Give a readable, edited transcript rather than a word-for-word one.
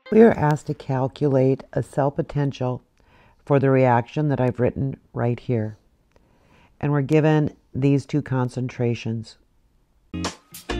We are asked to calculate a cell potential for the reaction that I've written right here. And we're given these two concentrations.